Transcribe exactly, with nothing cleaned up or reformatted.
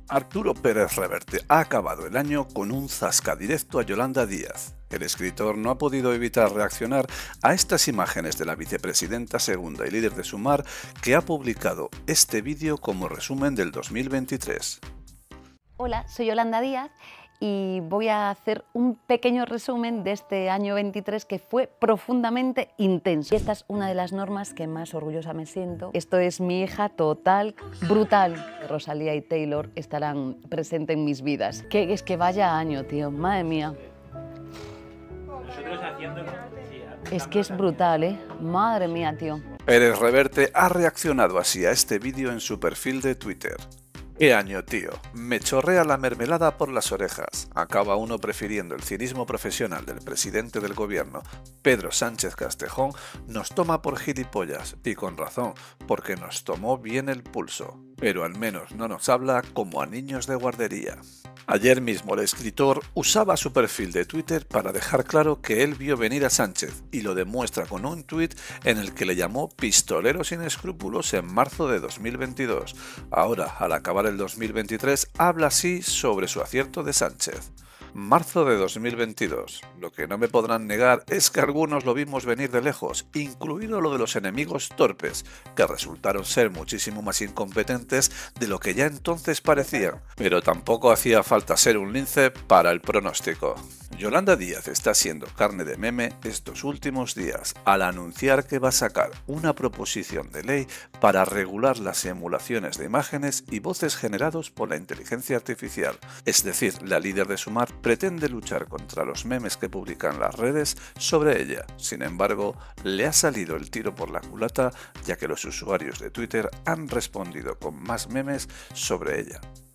Arturo Pérez Reverte ha acabado el año con un zascadirecto a Yolanda Díaz. El escritor no ha podido evitar reaccionar a estas imágenes de la vicepresidenta segunda y líder de Sumar, que ha publicado este vídeo como resumen del dos mil veintitrés. Hola, soy Yolanda Díaz y voy a hacer un pequeño resumen de este año veintitrés que fue profundamente intenso. Y esta es una de las normas que más orgullosa me siento. Esto es mi hija total, brutal. Rosalía y Taylor estarán presentes en mis vidas. Que es que vaya año, tío, madre mía. Nosotros haciéndolo, sí, Es que es brutal, ¿eh? Madre mía, tío. Pérez Reverte ha reaccionado así a este vídeo en su perfil de Twitter. ¡Qué año, tío! Me chorrea la mermelada por las orejas. Acaba uno prefiriendo el cinismo profesional del presidente del gobierno, Pedro Sánchez Castejón. Nos toma por gilipollas, y con razón, porque nos tomó bien el pulso. Pero al menos no nos habla como a niños de guardería. Ayer mismo el escritor usaba su perfil de Twitter para dejar claro que él vio venir a Sánchez, y lo demuestra con un tuit en el que le llamó pistolero sin escrúpulos en marzo de dos mil veintidós. Ahora, al acabar el dos mil veintitrés, habla así sobre su acierto de Sánchez. Marzo de dos mil veintidós. Lo que no me podrán negar es que algunos lo vimos venir de lejos, incluido lo de los enemigos torpes, que resultaron ser muchísimo más incompetentes de lo que ya entonces parecían. Pero tampoco hacía falta ser un lince para el pronóstico. Yolanda Díaz está siendo carne de meme estos últimos días al anunciar que va a sacar una proposición de ley para regular las emulaciones de imágenes y voces generados por la inteligencia artificial. Es decir, la líder de Sumar pretende luchar contra los memes que publican las redes sobre ella. Sin embargo, le ha salido el tiro por la culata, ya que los usuarios de Twitter han respondido con más memes sobre ella.